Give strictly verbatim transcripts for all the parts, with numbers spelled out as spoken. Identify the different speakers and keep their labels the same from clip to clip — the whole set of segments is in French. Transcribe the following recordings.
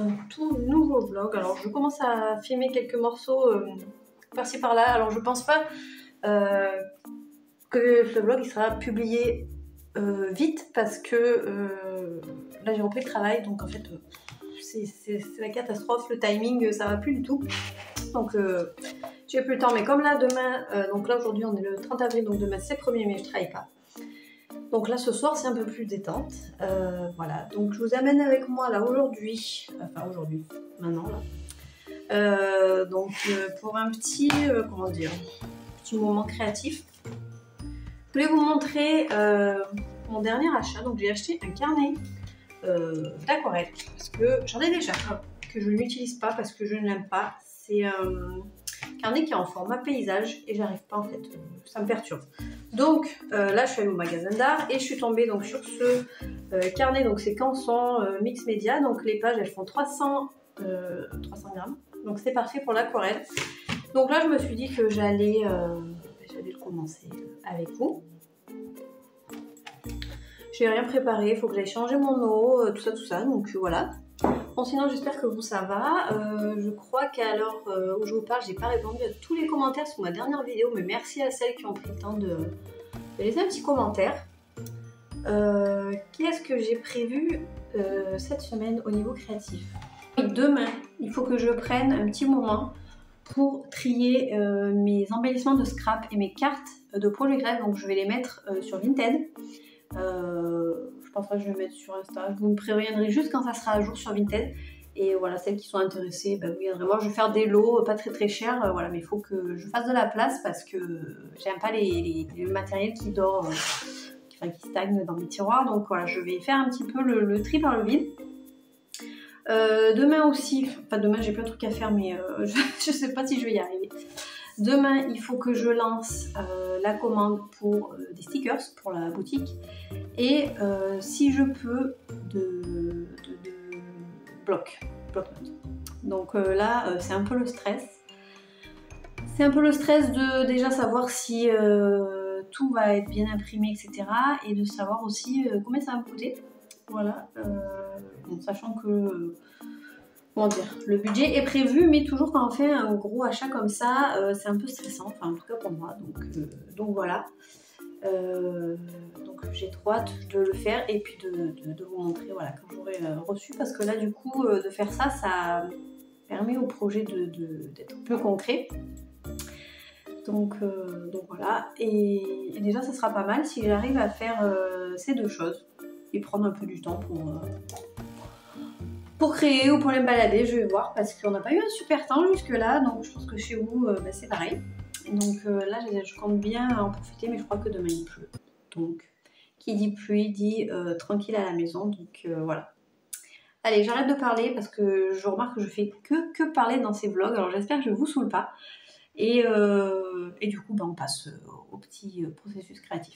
Speaker 1: un tout nouveau vlog. Alors je commence à filmer quelques morceaux euh, par-ci par-là. Alors je pense pas euh, que ce vlog il sera publié euh, vite parce que euh, là j'ai repris le travail, donc en fait euh, c'est la catastrophe, le timing ça va plus du tout. Donc euh, j'ai plus le temps, mais comme là demain, euh, donc là aujourd'hui on est le trente avril, donc demain c'est le premier mai, je travaille pas. Donc là ce soir c'est un peu plus détente, euh, voilà, donc je vous amène avec moi là aujourd'hui, enfin aujourd'hui, maintenant là, euh, donc euh, pour un petit, euh, comment dire, petit moment créatif. Je voulais vous montrer euh, mon dernier achat, donc j'ai acheté un carnet euh, d'aquarelle, parce que j'en ai déjà un, que je n'utilise pas parce que je ne l'aime pas, c'est un carnet qui est en format paysage et j'arrive pas en fait, ça me perturbe. Donc euh, là je suis allée au magasin d'art et je suis tombée donc sur ce euh, carnet, donc c'est Canson euh, Mix Media, donc les pages elles font trois cents, euh, trois cents grammes, donc c'est parfait pour l'aquarelle. Donc là je me suis dit que j'allais euh, j'allais le commencer avec vous. J'ai rien préparé, il faut que j'aille changer mon eau, euh, tout ça tout ça, donc euh, voilà. Bon, sinon j'espère que vous ça va. Euh, je crois qu'à l'heure euh, où je vous parle, j'ai pas répondu à tous les commentaires sur ma dernière vidéo, mais merci à celles qui ont pris le temps de, de laisser un petit commentaire. Euh, Qu'est-ce que j'ai prévu euh, cette semaine au niveau créatif? Demain, il faut que je prenne un petit moment pour trier euh, mes embellissements de scrap et mes cartes de projet grève, donc je vais les mettre euh, sur Vinted. Euh, je pense pas que je vais mettre sur Insta, vous me préviendrez juste quand ça sera à jour sur Vinted, et voilà, celles qui sont intéressées, bah, vous viendrez voir. Je vais faire des lots pas très très chers, euh, voilà, mais il faut que je fasse de la place parce que j'aime pas les, les, les matériels qui dort, euh, qui, enfin, qui stagnent dans mes tiroirs, donc voilà, je vais faire un petit peu le, le tri par le vide. Euh, demain aussi, enfin demain j'ai plein de trucs à faire, mais euh, je, je sais pas si je vais y arriver. Demain, il faut que je lance euh, la commande pour euh, des stickers pour la boutique et euh, si je peux de, de, de bloc, bloc notes. Donc euh, là, euh, c'est un peu le stress. C'est un peu le stress de déjà savoir si euh, tout va être bien imprimé, et cetera. Et de savoir aussi euh, combien ça va me coûter. Voilà, euh, bon, sachant que... Comment dire, le budget est prévu, mais toujours quand on fait un gros achat comme ça, euh, c'est un peu stressant, enfin en tout cas pour moi, donc, euh, donc voilà. Euh, donc j'ai trop hâte de le faire et puis de, de, de vous montrer voilà, quand j'aurai euh, reçu, parce que là du coup euh, de faire ça, ça permet au projet de, de, d'être plus concret. Donc, euh, donc voilà, et, et déjà ça sera pas mal si j'arrive à faire euh, ces deux choses et prendre un peu du temps pour... Euh, pour créer ou pour les balader, je vais voir, parce qu'on n'a pas eu un super temps jusque là, donc je pense que chez vous euh, bah, c'est pareil. Donc euh, là je compte bien en profiter, mais je crois que demain il pleut, donc qui dit pluie dit euh, tranquille à la maison, donc euh, voilà. Allez, j'arrête de parler parce que je remarque que je fais que, que parler dans ces vlogs, alors j'espère que je vous saoule pas, et, euh, et du coup bah, on passe au petit processus créatif.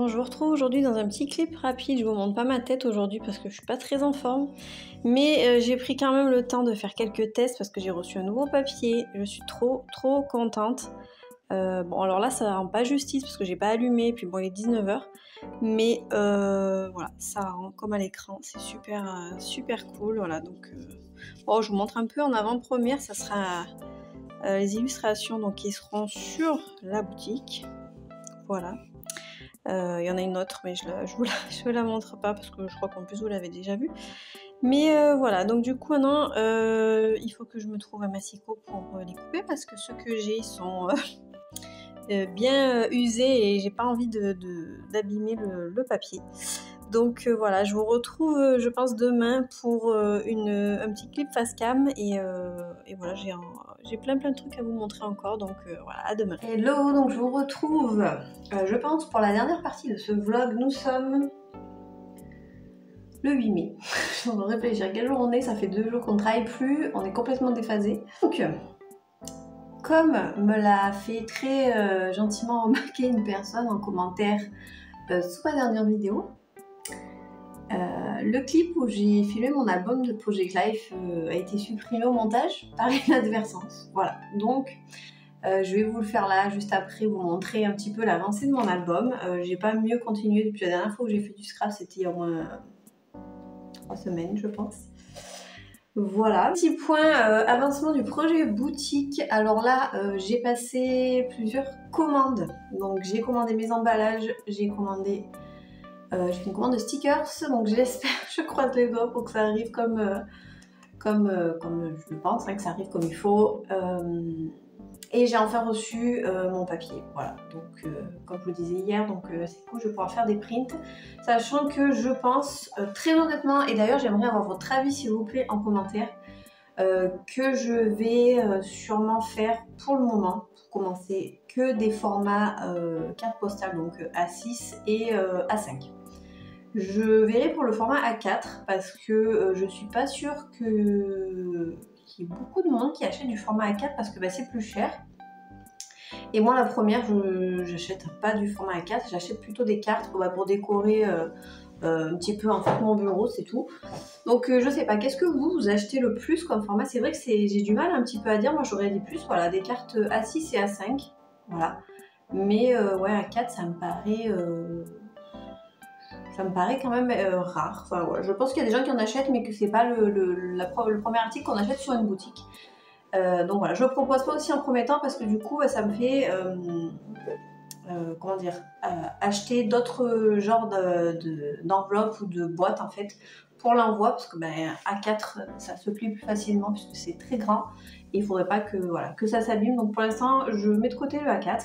Speaker 1: Bon, je vous retrouve aujourd'hui dans un petit clip rapide. Je vous montre pas ma tête aujourd'hui parce que je suis pas très en forme. Mais euh, j'ai pris quand même le temps de faire quelques tests parce que j'ai reçu un nouveau papier. Je suis trop trop contente. Euh, bon, alors là, ça rend pas justice parce que j'ai pas allumé. Puis bon, il est dix-neuf heures. Mais euh, voilà, ça rend comme à l'écran. C'est super, euh, super cool. Voilà, donc euh, bon, je vous montre un peu en avant-première. Ça sera euh, les illustrations donc, qui seront sur la boutique. Voilà. Il euh, y en a une autre, mais je ne vous, vous la montre pas parce que je crois qu'en plus vous l'avez déjà vue. Mais euh, voilà, donc du coup maintenant, euh, il faut que je me trouve un massicot pour euh, les couper parce que ceux que j'ai sont euh, bien euh, usés et j'ai pas envie de, de, d'abîmer le, le papier. Donc euh, voilà, je vous retrouve, euh, je pense, demain pour euh, une, un petit clip face cam et, euh, et voilà, j'ai, un, j'ai plein plein de trucs à vous montrer encore, donc euh, voilà, à demain. Hello, donc je vous retrouve, euh, je pense, pour la dernière partie de ce vlog. Nous sommes le huit mai. Je suis en train de réfléchir quel jour on est, ça fait deux jours qu'on ne travaille plus, on est complètement déphasé. Donc, comme me l'a fait très euh, gentiment remarquer une personne en commentaire euh, sous ma dernière vidéo, Euh, le clip où j'ai filmé mon album de Project Life euh, a été supprimé au montage par inadvertance. Voilà, donc euh, je vais vous le faire là juste après, vous montrer un petit peu l'avancée de mon album. Euh, j'ai pas mieux continué depuis la dernière fois que j'ai fait du scrap, c'était il y a au moins trois semaines je pense. Voilà, petit point euh, avancement du projet boutique. Alors là euh, j'ai passé plusieurs commandes, donc j'ai commandé mes emballages, j'ai commandé Euh, j'ai fait une commande de stickers, donc j'espère, je croise les doigts pour que ça arrive comme, euh, comme, euh, comme je le pense, hein, que ça arrive comme il faut. Euh, et j'ai enfin reçu euh, mon papier, voilà. Donc euh, comme je vous le disais hier, donc euh, c'est cool, je vais pouvoir faire des prints, sachant que je pense euh, très honnêtement, et d'ailleurs j'aimerais avoir votre avis s'il vous plaît en commentaire, euh, que je vais euh, sûrement faire pour le moment, pour commencer, que des formats euh, carte postale, donc A six et euh, A cinq. Je verrai pour le format A quatre parce que euh, je suis pas sûre que qu'il y ait beaucoup de monde qui achète du format A quatre parce que bah, c'est plus cher. Et moi la première, je j'achète pas du format A quatre, j'achète plutôt des cartes pour, bah, pour décorer euh, euh, un petit peu en fait mon bureau, c'est tout. Donc euh, je sais pas, qu'est-ce que vous, vous achetez le plus comme format? C'est vrai que j'ai du mal un petit peu à dire, moi j'aurais dit plus, voilà, des cartes A six et A cinq, voilà. Mais euh, ouais, A quatre ça me paraît... Euh... Ça me paraît quand même euh, rare. Enfin, ouais, je pense qu'il y a des gens qui en achètent, mais que c'est pas le, le, la, le premier article qu'on achète sur une boutique. Euh, donc voilà, je ne propose pas aussi en premier temps parce que du coup, ça me fait, euh, euh, comment dire, euh, acheter d'autres genres d'enveloppes de, de, ou de boîtes en fait pour l'envoi parce que ben, A quatre, ça se plie plus facilement puisque c'est très grand et il ne faudrait pas que, voilà, que ça s'abîme. Donc pour l'instant, je mets de côté le A quatre.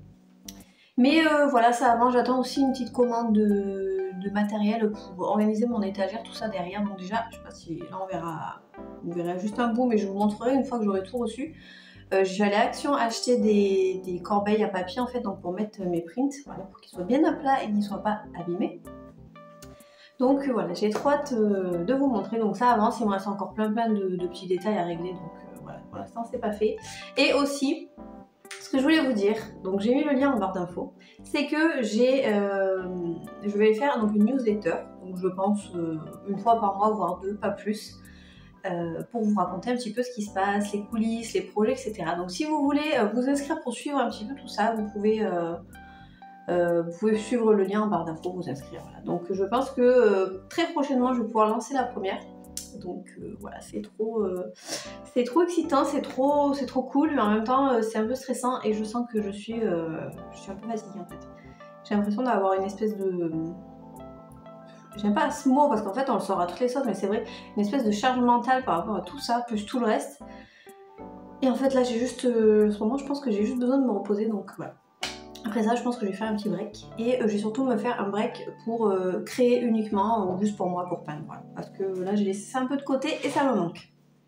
Speaker 1: Mais euh, voilà, ça avance. J'attends aussi une petite commande de, de matériel pour organiser mon étagère, tout ça derrière. Donc déjà, je sais pas si là on verra, on verra juste un bout, mais je vous montrerai une fois que j'aurai tout reçu. Euh, je vais aller à Action acheter des, des corbeilles à papier en fait, donc pour mettre mes prints, voilà, pour qu'ils soient bien à plat et qu'ils ne soient pas abîmés. Donc euh, voilà, j'ai trop hâte euh, de vous montrer. Donc ça avance, il me reste encore plein plein de, de petits détails à régler. Donc euh, voilà, pour l'instant c'est pas fait. Et aussi, ce que je voulais vous dire, donc j'ai mis le lien en barre d'infos, c'est que j'ai, euh, je vais faire donc une newsletter, donc je pense euh, une fois par mois, voire deux, pas plus, euh, pour vous raconter un petit peu ce qui se passe, les coulisses, les projets, et cetera. Donc si vous voulez euh, vous inscrire pour suivre un petit peu tout ça, vous pouvez, euh, euh, vous pouvez suivre le lien en barre d'infos, vous inscrire. Voilà. Donc je pense que euh, très prochainement, je vais pouvoir lancer la première. Donc euh, voilà, c'est trop, euh, c'est trop excitant, c'est trop, c'est trop cool, mais en même temps euh, c'est un peu stressant et je sens que je suis, euh, je suis un peu fatiguée en fait. J'ai l'impression d'avoir une espèce de, j'aime pas ce mot parce qu'en fait on le sort à toutes les sauces, mais c'est vrai, une espèce de charge mentale par rapport à tout ça, plus tout le reste. Et en fait là j'ai juste, euh, en ce moment je pense que j'ai juste besoin de me reposer, donc voilà. Après ça, je pense que je vais faire un petit break et euh, je vais surtout me faire un break pour euh, créer uniquement, ou juste pour moi, pour peindre. Voilà. Parce que là, j'ai laissé ça un peu de côté et ça me manque.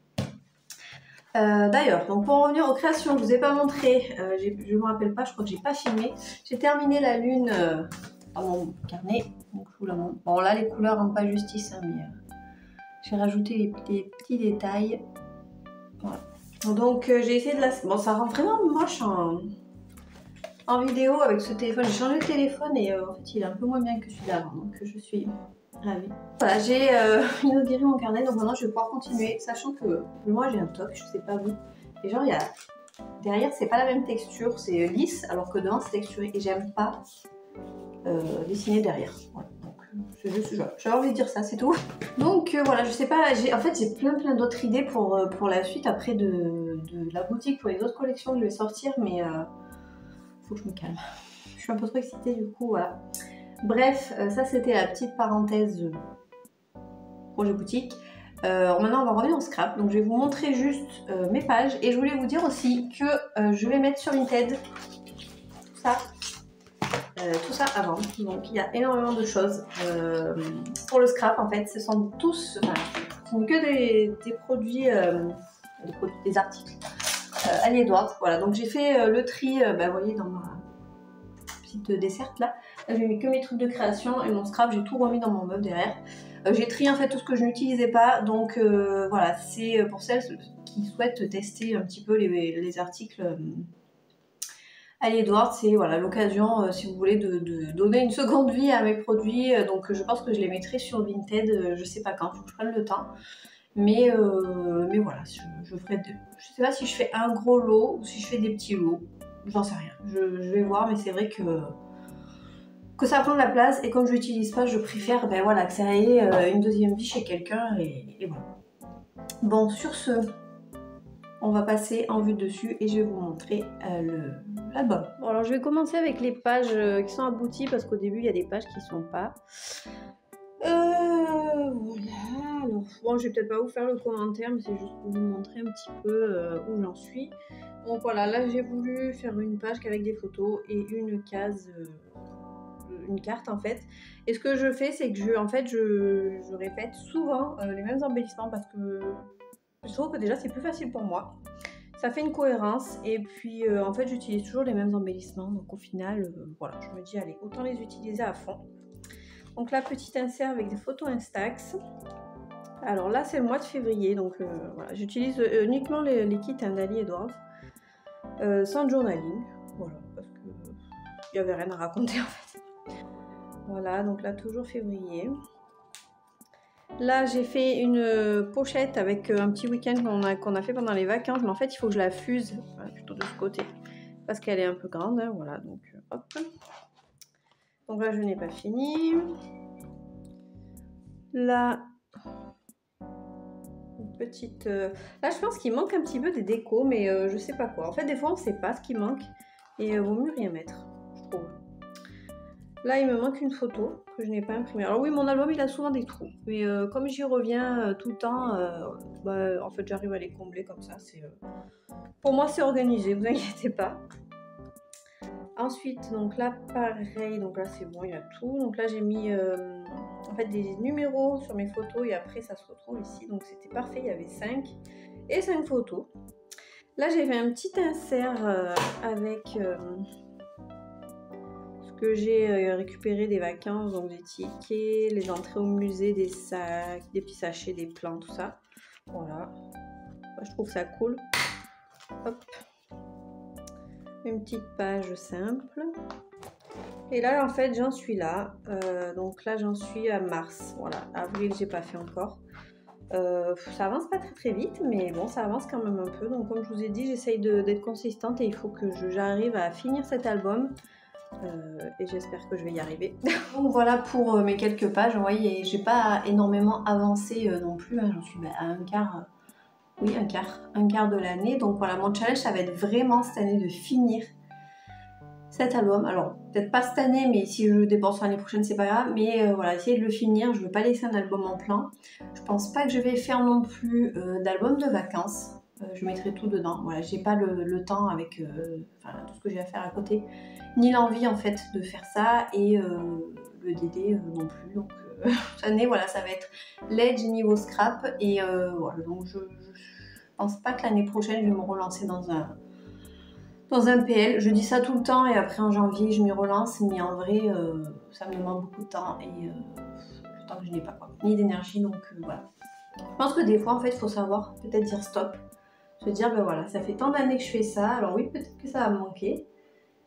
Speaker 1: Euh, D'ailleurs, donc pour en revenir aux créations, je vous ai pas montré, euh, je me rappelle pas, je crois que j'ai pas filmé. J'ai terminé la lune euh, dans mon carnet. Donc je vous la montre. Bon là, les couleurs rendent pas justice, hein, mais euh, j'ai rajouté les, les petits détails. Voilà. Donc euh, j'ai essayé de la... Bon, ça rend vraiment moche en... en vidéo avec ce téléphone. J'ai changé de téléphone et euh, en fait il est un peu moins bien que celui d'avant, donc je suis ravie. Voilà, j'ai euh, inauguré mon carnet, donc maintenant je vais pouvoir continuer, sachant que moi j'ai un toc, je sais pas vous. Et genre il y a derrière c'est pas la même texture, c'est lisse alors que devant c'est texturé et j'aime pas euh, dessiner derrière. Voilà. C'est juste, j'avais envie de dire ça, c'est tout. Donc euh, voilà, je sais pas, en fait j'ai plein plein d'autres idées pour, euh, pour la suite après de, de la boutique, pour les autres collections que je vais sortir, mais euh, faut que je me calme. Je suis un peu trop excitée du coup, voilà. Bref, euh, ça c'était la petite parenthèse euh, projet boutique. Euh, maintenant on va revenir en scrap, donc je vais vous montrer juste euh, mes pages et je voulais vous dire aussi que euh, je vais mettre sur Vinted tout ça. Euh, tout ça avant, donc il y a énormément de choses euh, pour le scrap en fait, ce sont tous, enfin, ce sont que des, des produits, euh, des, produits des articles euh, Annie Edwards, voilà, donc j'ai fait euh, le tri, euh, bah, vous voyez dans ma petite desserte là, là j'ai mis que mes trucs de création et mon scrap j'ai tout remis dans mon meuble derrière, euh, j'ai trié en fait tout ce que je n'utilisais pas, donc euh, voilà, c'est pour celles qui souhaitent tester un petit peu les, les articles euh, Annie Edwards, c'est voilà, l'occasion, euh, si vous voulez, de, de donner une seconde vie à mes produits. Euh, donc je pense que je les mettrai sur Vinted, euh, je sais pas quand, il faut que je prenne le temps. Mais, euh, mais voilà, je, je ferai deux. Je sais pas si je fais un gros lot ou si je fais des petits lots. J'en sais rien. Je, je vais voir, mais c'est vrai que, que ça prend de la place. Et comme je l'utilise pas, je préfère ben, voilà, que ça ait euh, une deuxième vie chez quelqu'un. Et, et voilà. Bon, sur ce... on va passer en vue dessus et je vais vous montrer euh, l'album. Bon alors je vais commencer avec les pages euh, qui sont abouties parce qu'au début il y a des pages qui sont pas. Euh, voilà, alors bon je vais peut-être pas vous faire le commentaire mais c'est juste pour vous montrer un petit peu euh, où j'en suis. Donc voilà, là j'ai voulu faire une page avec des photos et une case, euh, une carte en fait. Et ce que je fais c'est que je, en fait, je, je répète souvent euh, les mêmes embellissements parce que je trouve que déjà c'est plus facile pour moi, ça fait une cohérence et puis euh, en fait j'utilise toujours les mêmes embellissements donc au final euh, voilà je me dis allez autant les utiliser à fond. Donc là petit insert avec des photos Instax, alors là c'est le mois de février donc euh, voilà j'utilise euh, uniquement les, les kits d'Annie Edwards euh, sans journaling, voilà parce que il n'y avait rien à raconter en fait. Voilà donc là toujours février. Là, j'ai fait une pochette avec un petit week-end qu'on a, qu'on a fait pendant les vacances, mais en fait, il faut que je la fuse voilà, plutôt de ce côté parce qu'elle est un peu grande. Hein, voilà, donc hop. Donc là, je n'ai pas fini. Là, une petite. Euh... Là, je pense qu'il manque un petit peu des décos, mais euh, je sais pas quoi. En fait, des fois, on ne sait pas ce qui manque et euh, vaut mieux rien mettre, je trouve. Là, il me manque une photo que je n'ai pas imprimée. Alors oui, mon album, il a souvent des trous. Mais euh, comme j'y reviens euh, tout le temps, euh, bah, en fait, j'arrive à les combler comme ça. Euh... Pour moi, c'est organisé, vous inquiétez pas. Ensuite, donc là, pareil. Donc là, c'est bon, il y a tout. Donc là, j'ai mis euh, en fait des numéros sur mes photos. Et après, ça se retrouve ici. Donc c'était parfait, il y avait cinq et cinq photos. Là, j'ai fait un petit insert euh, avec... Euh, que j'ai récupéré des vacances, donc des tickets, les entrées au musée, des sacs, des petits sachets, des plans, tout ça. Voilà. Moi, je trouve ça cool. Hop. Une petite page simple. Et là, en fait, j'en suis là. Euh, donc là, j'en suis à mars. Voilà. Avril, j'ai pas fait encore. Euh, ça avance pas très très vite, mais bon, ça avance quand même un peu. Donc, comme je vous ai dit, j'essaye d'être consistante et il faut que j'arrive à finir cet album. Euh, et j'espère que je vais y arriver. Donc voilà pour euh, mes quelques pages. Vous voyez, j'ai pas énormément avancé euh, non plus. Hein. J'en suis bah, à un quart, euh, oui, un quart, un quart de l'année. Donc voilà, mon challenge, ça va être vraiment cette année de finir cet album. Alors peut-être pas cette année, mais si je le dépense l'année prochaine, c'est pas grave. Mais euh, voilà, essayer de le finir. Je veux pas laisser un album en plein. Je pense pas que je vais faire non plus euh, d'album de vacances. Euh, je mettrai tout dedans. Voilà, j'ai pas le, le temps avec euh, enfin, tout ce que j'ai à faire à côté. Ni l'envie en fait de faire ça et euh, le Dédé euh, non plus. Donc euh, cette année voilà ça va être l'edge niveau scrap et euh, voilà donc je, je pense pas que l'année prochaine je vais me relancer dans un dans un P L. Je dis ça tout le temps et après en janvier je m'y relance mais en vrai euh, ça me demande beaucoup de temps et euh, le temps que je n'ai pas quoi, ni d'énergie donc euh, voilà. Je pense que des fois en fait il faut savoir peut-être dire stop, se dire ben voilà ça fait tant d'années que je fais ça alors oui peut-être que ça va me manquer.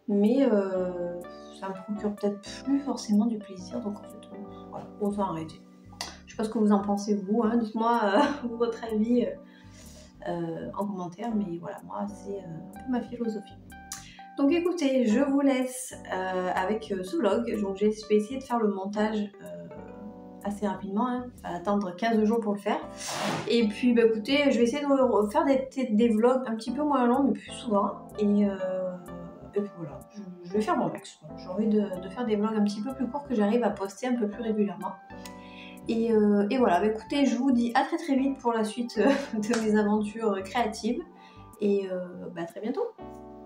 Speaker 1: mais euh, ça me procure peut-être plus forcément du plaisir, donc en fait, on, voilà, on va arrêter. Je sais pas ce que vous en pensez vous, hein, dites-moi euh, votre avis euh, euh, en commentaire, mais voilà, moi c'est euh, un peu ma philosophie. Donc écoutez, je vous laisse euh, avec euh, ce vlog, donc je vais essayer de faire le montage euh, assez rapidement, hein. Il va attendre quinze jours pour le faire. Et puis bah écoutez, je vais essayer de faire des, des vlogs un petit peu moins longs mais plus souvent. Et, euh, et puis voilà, je, je vais faire mon max. J'ai envie de, de faire des vlogs un petit peu plus courts que j'arrive à poster un peu plus régulièrement. Et, euh, et voilà, bah écoutez, je vous dis à très très vite pour la suite euh, de mes aventures créatives. Et euh, bah à très bientôt.